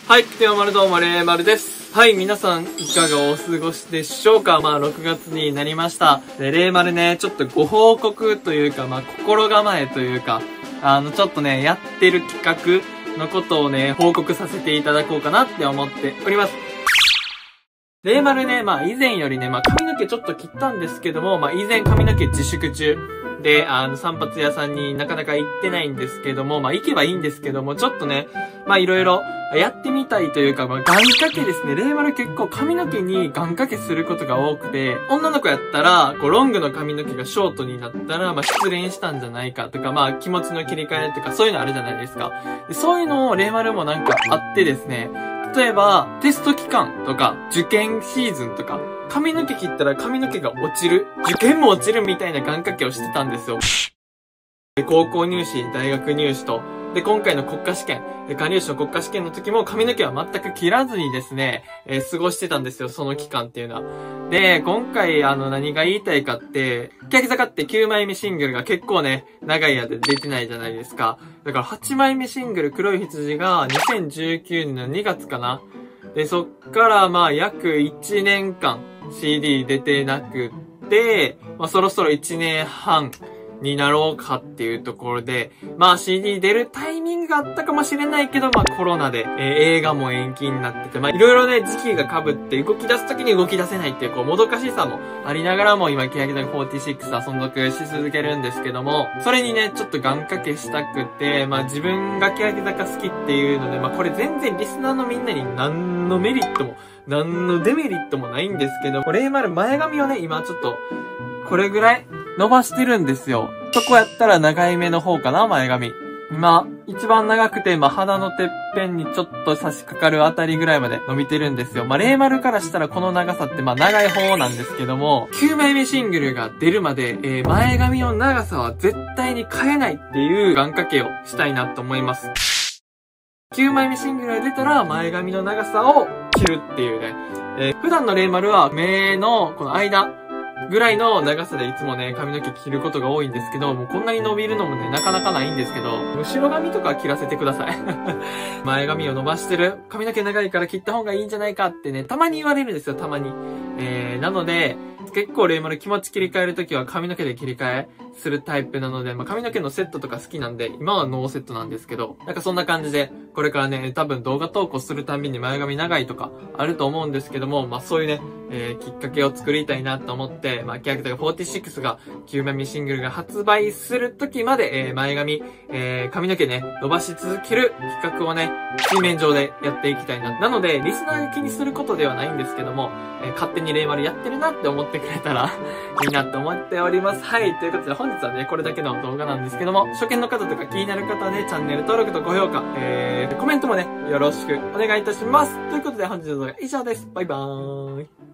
はい、ではまるどうもです。はい、皆さんいかがお過ごしでしょうか。6月になりました。で、ね、ちょっとご報告というか、心構えというか、ちょっとね、やってる企画のことをね、報告させていただこうかなって思っております。ね、以前よりね、髪の毛ちょっと切ったんですけども、以前髪の毛自粛中。で、散髪屋さんになかなか行ってないんですけども、行けばいいんですけども、ちょっとね、いろいろやってみたいというか、願掛けですね。結構髪の毛に願掛けすることが多くて、女の子やったら、ロングの髪の毛がショートになったら、失恋したんじゃないかとか、気持ちの切り替えとか、そういうのあるじゃないですか。でそういうのをもなんかあってですね、例えば、テスト期間とか、受験シーズンとか、髪の毛切ったら髪の毛が落ちる。受験も落ちるみたいな願掛けをしてたんですよ。高校入試、大学入試と、で、今回の国家試験、加入試の国家試験の時も髪の毛は全く切らずにですね、過ごしてたんですよ、その期間っていうのは。で、今回、何が言いたいかって、欅坂って9枚目シングルが結構ね、長い間で出てないじゃないですか。だから8枚目シングル、黒い羊が2019年の2月かな。で、そっから約1年間 CD 出てなくて、そろそろ1年半になろうかっていうところで、CD 出るタイミングがあったかもしれないけど、コロナで、映画も延期になってて、いろいろね、時期が被って動き出す時に動き出せないっていう、もどかしさもありながらも、今、欅坂46存続し続けるんですけども、それにね、ちょっと願掛けしたくて、自分が欅坂好きっていうので、これ全然リスナーのみんなに何のメリットも、何のデメリットもないんですけど、0丸前髪をね、今ちょっと、これぐらい伸ばしてるんですよ。そこやったら長い目の方かな、前髪。今、一番長くて、鼻のてっぺんにちょっと差し掛かるあたりぐらいまで伸びてるんですよ。0丸からしたらこの長さって長い方なんですけども、9枚目シングルが出るまで、前髪の長さは絶対に変えないっていう願掛けをしたいなと思います。9枚目シングルが出たら前髪の長さを切るっていうね。普段の0丸は目のこの間ぐらいの長さでいつもね、髪の毛切ることが多いんですけど、もうこんなに伸びるのもね、なかなかないんですけど、後ろ髪とか切らせてください。前髪を伸ばしてる、髪の毛長いから切った方がいいんじゃないかってね、たまに言われるんですよ、たまに。なので、結構0丸気持ち切り替えるときは髪の毛で切り替えするタイプなので、髪の毛のセットとか好きなんで、今はノーセットなんですけど、そんな感じで、これからね、多分動画投稿するたびに前髪長いとかあると思うんですけども、そういうね、きっかけを作りたいなと思って、欅坂46が9枚目シングルが発売する時まで、前髪、髪の毛ね、伸ばし続ける企画をね、水面上でやっていきたいな。なので、リスナーが気にすることではないんですけども、勝手に0丸やってるなって思ってくれたらいいなと思っております。はい。ということで本日はね、これだけの動画なんですけども、初見の方とか気になる方はね、チャンネル登録と高評価、コメントもね、よろしくお願いいたします。ということで本日の動画は以上です。バイバーイ。